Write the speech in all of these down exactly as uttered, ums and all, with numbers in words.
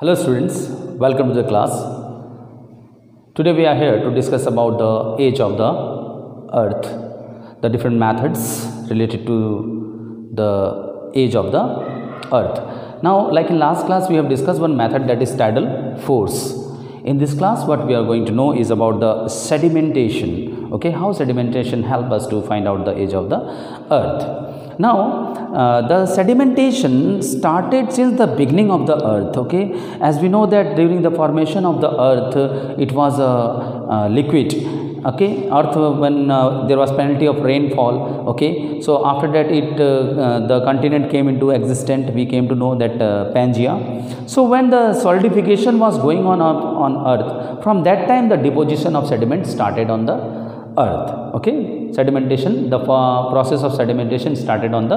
Hello students, welcome to the class. Today we are here to discuss about the age of the earth, the different methods related to the age of the earth. Now, like in last class we have discussed one method, that is tidal force. In this class what we are going to know is about the sedimentation. Okay, how sedimentation help us to find out the age of the earth. Now, uh, the sedimentation started since the beginning of the earth. Okay, as we know that during the formation of the earth, uh, it was a, a liquid. Okay, earth uh, when uh, there was plenty of rainfall. Okay, so after that it uh, uh, the continent came into existence. We came to know that uh, Pangea. So when the solidification was going on on earth, from that time the deposition of sediment started on the earth. Okay, sedimentation, the uh, process of sedimentation started on the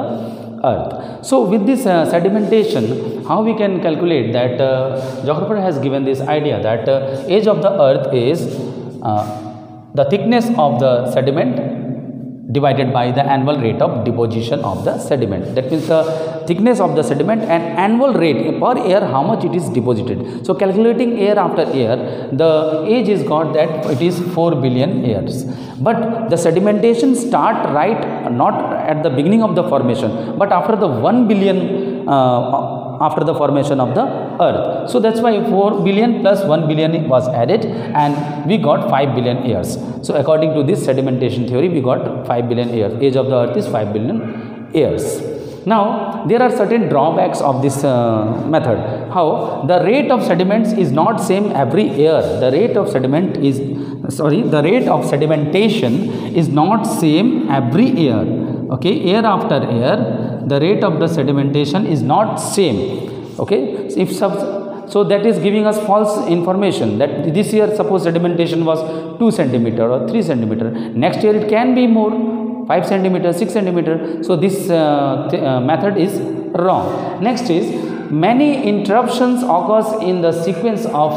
earth. So with this uh, sedimentation, how we can calculate that? Uh, geographer has given this idea that uh, age of the earth is uh, the thickness of the sediment divided by the annual rate of deposition of the sediment. That means the thickness of the sediment and annual rate per year how much it is deposited. So calculating year after year, the age is got that it is four billion years. But the sedimentation start right not at the beginning of the formation, but after the one billion uh, after the formation of the earth. So that's why four billion plus one billion was added and we got five billion years. So according to this sedimentation theory, we got five billion years. Age of the earth is five billion years. Now, there are certain drawbacks of this uh, method. How? The rate of sediments is not same every year. The rate of sediment is, sorry, the rate of sedimentation is not same every year. Okay, year after year, the rate of the sedimentation is not same. Okay, if sub, so that is giving us false information that this year suppose sedimentation was two centimeter or three centimeter. Next year it can be more, five centimeter, six centimeter. So this uh, uh, method is wrong. Next is many interruptions occurs in the sequence of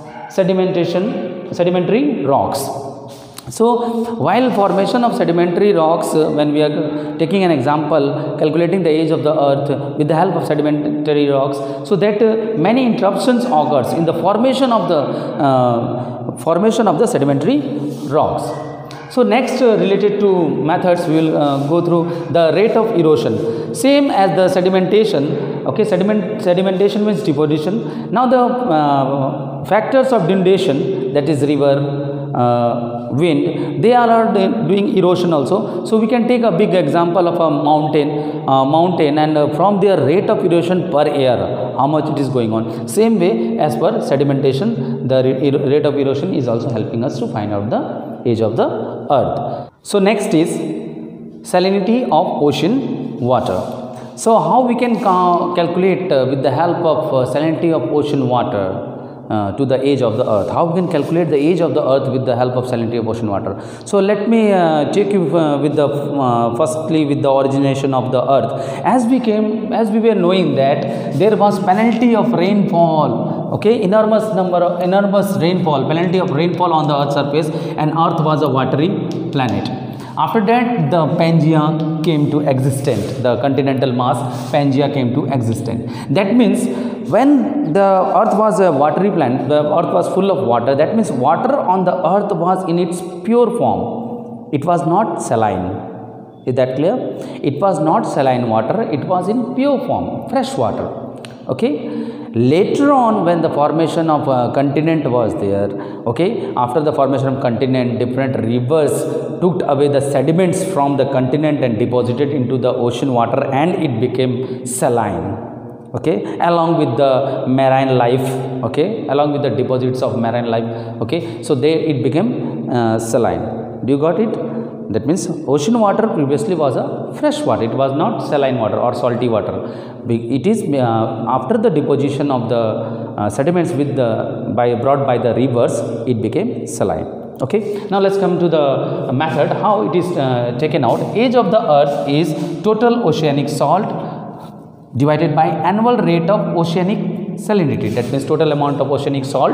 sedimentation, sedimentary rocks. So while formation of sedimentary rocks, uh, when we are taking an example, calculating the age of the earth with the help of sedimentary rocks, so that uh, many interruptions occurs in the formation of the uh, formation of the sedimentary rocks. So next uh, related to methods, we will uh, go through the rate of erosion. Same as the sedimentation. Okay, sediment sedimentation means deposition. Now the uh, factors of denudation, that is river, uh, wind, they all are doing erosion also. So we can take a big example of a mountain, uh, mountain, and uh, from their rate of erosion per year, how much it is going on. Same way as per sedimentation, the rate of erosion is also helping us to find out the age of the earth. So next is salinity of ocean water. So how we can ca calculate uh, with the help of uh, salinity of ocean water uh, to the age of the earth? How we can calculate the age of the earth with the help of salinity of ocean water? So let me uh, take you uh, with the uh, firstly with the origination of the earth. As we came, as we were knowing that there was penalty of rainfall. Okay, enormous number of enormous rainfall, plenty of rainfall on the earth's surface, and earth was a watery planet. After that, the Pangea came to existence, the continental mass Pangea came to existence. That means when the earth was a watery planet, the earth was full of water, that means water on the earth was in its pure form. It was not saline. Is that clear? It was not saline water, it was in pure form, fresh water. Okay. Later on, when the formation of a continent was there, okay, after the formation of continent, different rivers took away the sediments from the continent and deposited into the ocean water, and it became saline. Okay, along with the marine life, okay, along with the deposits of marine life, okay, so there it became uh, saline. Do you got it? That means ocean water previously was a fresh water, it was not saline water or salty water. It is uh, after the deposition of the uh, sediments with the by brought by the rivers, it became saline. Okay, now let's come to the method how it is uh, taken out. Age of the earth is total oceanic salt divided by annual rate of oceanic salinity. That means total amount of oceanic salt,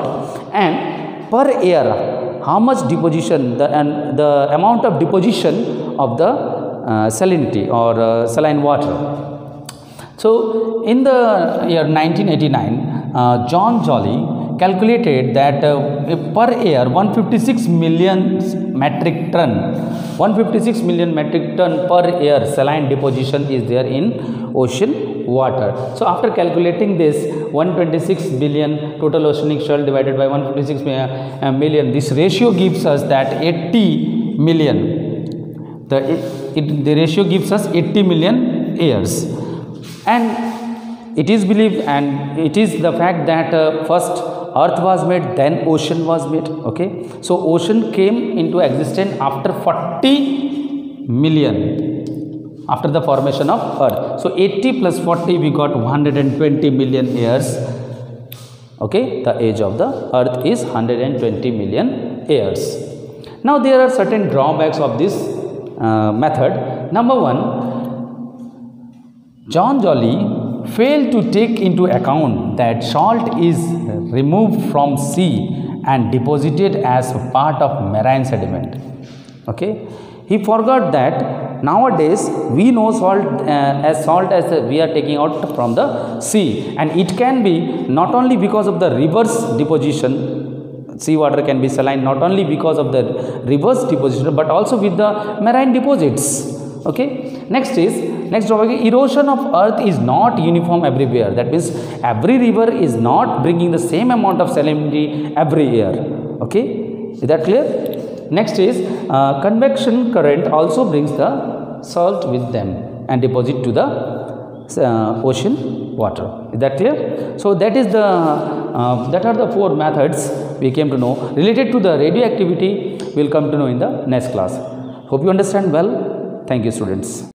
and per year how much deposition, the and the amount of deposition of the uh, salinity or uh, saline water. So in the year nineteen eighty-nine, uh, John Jolly calculated that uh, per year one hundred fifty-six million metric ton one hundred fifty-six million metric ton per year saline deposition is there in ocean water. So after calculating this one hundred twenty-six billion total oceanic shelf divided by one hundred fifty-six million, this ratio gives us that eighty million. The, it, the ratio gives us eighty million years, and it is believed and it is the fact that uh, first earth was made, then ocean was made. Okay, so ocean came into existence after forty million, after the formation of earth. So eighty plus forty, we got one hundred twenty million years. Okay, the age of the earth is one hundred twenty million years. Now there are certain drawbacks of this uh, method. Number one, John Jolly failed to take into account that salt is removed from sea and deposited as part of marine sediment. Okay, he forgot that nowadays we know salt uh, as salt as uh, we are taking out from the sea, and it can be not only because of the reverse deposition. Sea water can be saline not only because of the reverse deposition but also with the marine deposits. Okay, next is next drawback, erosion of earth is not uniform everywhere. That means every river is not bringing the same amount of salinity every year. Okay, is that clear? Next is uh, convection current also brings the salt with them and deposit to the uh, ocean water. Is that clear? So that is the uh, that are the four methods we came to know related to the radioactivity. We will come to know in the next class. Hope you understand well. Thank you, students.